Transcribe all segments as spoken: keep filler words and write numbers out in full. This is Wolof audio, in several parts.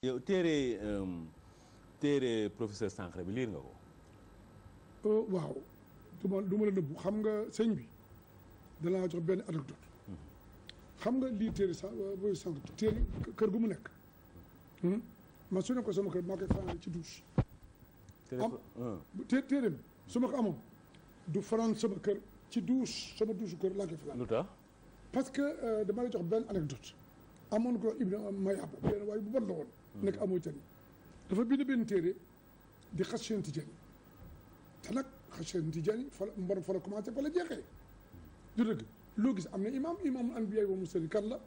yow téere téere professeur Sankharé bi liir nga ko. waaw du ma du ma la nëbbu xam nga sëñ bi danaa jox benn anecdote xam nga lii téere sa booy sànq téere kër gu mu nekk man su ne ko sama kër maa koy fanaan ci douche am té téere bi su ma ko amoon du fanaan sama kër ci douche sama douche kër laa koy fanaan. lu tax parce que dama lay jox benn anecdote amoon ko Ibra Mayaba benn waaye bu bon la woon nekk amoo tani dafa bind benn téere di xas Cheikh Tidiane te nag xas Cheikh Tidiane fa la mbon fa la commencé fa la jeexee du dëgg loo gis am na imaam imaamul anbiyaay wa mursalin kan la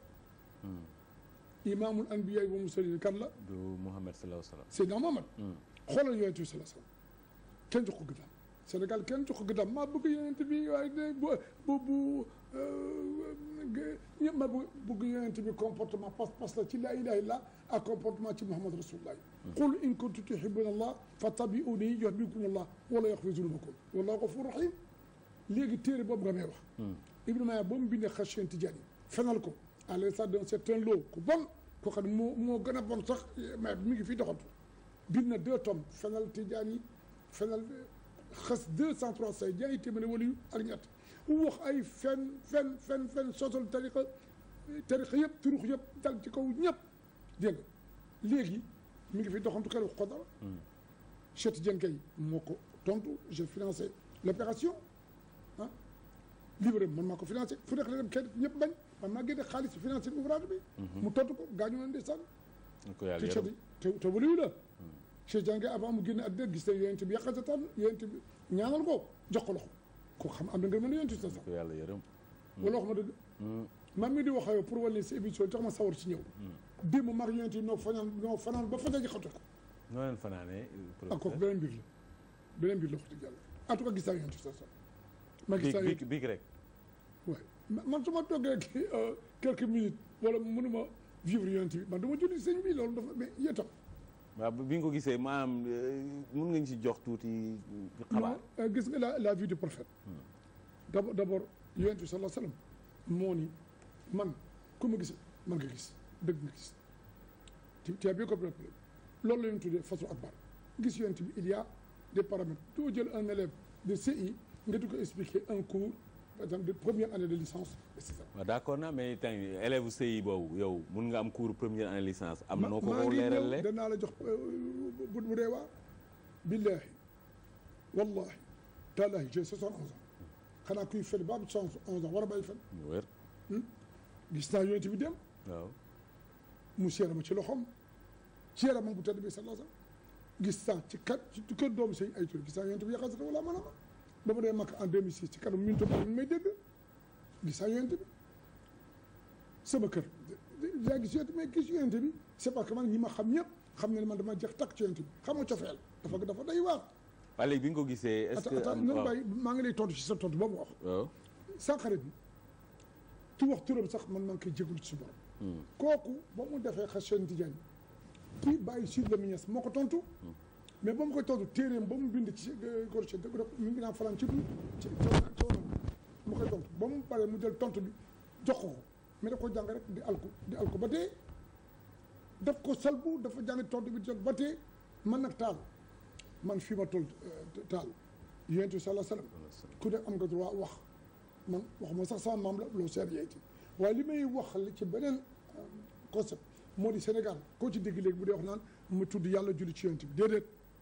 imaamul anbiyaay wa mursalin kan la du Muhammad sallallahu alayhi wa sallam Seydina Muhammad xoolal yonent bi sallallahu alayhi wa sallam kenn jox ko gëddam Sénégal kenn jox ko gëddam maa bëgg yonent bi waaye de bu bu bu ñëpp ma bëgg yonent bi comportement pas-pas la ci laa ilaaha illa ak comportement ci Muhammad rasulullah qul in kuntum tuhibbuna allah fattabi'uni yuhbibkum allah wala yaghfir zunubakum wallahu ghafurur rahim léegi téere boobu nga may wax Ibrahima ba mu bindee xas Cheikh Tidiane fenal ko à l'instar d'un certain lot ku bon koo xam ne moo moo gën a bon sax mais mi ngi fii doxantu bind na deux tomes fenal Tidiane yi fenal xas deux cent trois say jaay téeméer wala yu ak ñett wax ay fen fen fen fen sosal tariqa tariqa yëpp turux yëpp dal ci kaw ñëpp dégg nga léegi mi ngi fi doxantu kër wax ko dara Cheikh Tidiane kay moo ko tontu j'ai financé l'opération ah livre man maa ko financé fu nekk la dem kenn ñëpp bañ man maa génne xaalis financé ouvrage bi mu tontu ko gaañu leen ndeysaan te te waliyu la Cheikh Tidiane kay avant mu génne àddina gis ne yonent bi yàqasataan yonent bi ñaanal ko jox ko loxo ko xam am na nga mën a yonent sa sax yàlla yërëm wala wax ma dëgg man mi di wax yow pour wàllu si émission jox ma sawar ci ñëw démb maag yonent yi noo fanaan noo fanaan ba faja ji xatu ko noo leen fanaanee ak kooku beneen mbir la beneen mbir la wax dëgg yàlla en tout cas gis naa yonent sa sax ma gis naa biig biig rek waaye man su ma toggee quelques minutes wala mënuma vivre yonent bi man dama julli sëñ bi loolu dafa mais yéetam waaw bi nga ko gisee maanaam mun nga ñu si jox tuuti xabaar. non gis nga la la vie du prophète. d' abord d' abord yonent bi sallallahu alayhi wa sallam moo ni man ku ma gis man nga gis dëgg nga gis tu tu as bien compris loolu la ñu tuddee façon akbar gis yonent bi il y a des paramètres doo jël un élève de C I nga di ko expliquer un cours par exemple de première année de licence et cetera. waaw d' accord na mais tey élève C I boobu yow mun nga am cours première année licence. am na noo ko ko leeralee danaa la jox bu bu dee waa. billahi wallahi taalahi j'ai soixante-onze ans xanaa kuy fen ba am soixante-onze ans war a bàyyi fen. wér. gis naa yonent bi dem. waaw. mu seera ma ci loxoom ci yaramam bu tedd bi sallallahu alayhi wasallam gis naa ci kat ci kër doomu sëñ ay tur gis naa yonent bi yàqal sa wala maanaam ba ma dee makk en deux mille six ci kanam ñun tamit may dégg gis naa yonent bi sama kër yaa gis yonent mais gis yonent bi c'est parce que man ñi ma xam ñëpp xam ne man dama jeex takk ci yonent bi xam nga cofeel dafa dafa day waar. waaye léegi bi nga ko gisee. est-ce que am nan bàyyi maa ngi lay tontu ci sa tontu ba mu wax. waaw Sankharé bi tu wax turam sax man maa ngi koy jégalu ci su borom. kooku ba mu defee xas Cheikh Tidiane kii bàyyi Sidy Lamine Niass moo ko tontu. mais ba mu koy tontu téeréem ba mu bind ci Corché dëgg mi ngi naan fanaan ci ci ca woon mu koy tontu ba mu paree mu jël tontu bi jox ko mais daf ko jàng rek di alku di alku ba tey daf ko salbu dafa jàng tontu bi jot ba tey man nag taal man fii ma toll taal yonent bi sallallahu alayhi wasallam ku ne am nga droit wax man waxuma sax sama maam la loo seet yeeti waaye li may wax ci beneen concept moo di Sénégal koo ci dégg léegi bu dee wax naan mu tudd yàlla julli ci yonent bi déedéet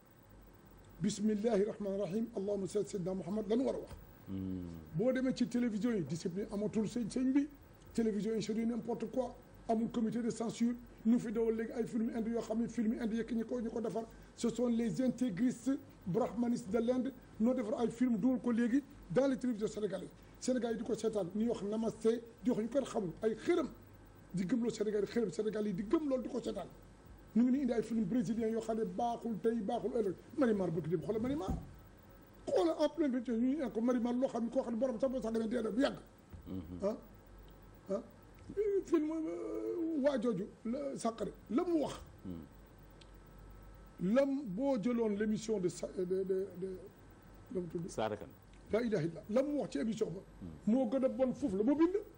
bismillahi rahmaani rahim allahumma salli sayyidina Muhammad lan war a wax. boo demee ci télévision yi discipline amatul sëñ sëñ bi télévision yi c'est du n'importe quoi amul comité de censure ñu fi dawal léegi ay film inde yoo xam ne film inde yekk ñi ko ñu ko defar ce sont les intégristes brahmanistes de l'Inde noo defar ay film dugal ko léegi dans les télévisions sénégalaises Sénégal yi di ko seetaan ñuy wax namasté di wax ñu ko xamul ay xërëm di gëm loolu Sénégal yi xërëm Sénégal yi di gëm loolu di ko seetaan ñu ngi ni indi ay film brésilien yoo xam ne baaxul tey baaxul ëllëg Marimar bëgg dem xoolal Marimar xoolal en plein bété ñu ne ko Marimar loo xam ne koo xam ne borom sax boo sax gën a dee bu yàgg ah ah film waa jooju la Sankharé la mu wax lam boo jëloon l'émission de sa de de de dama tudd Saarakan laa ilaha illa la mu wax ci émission ba moo gën a bon foofu la moo bind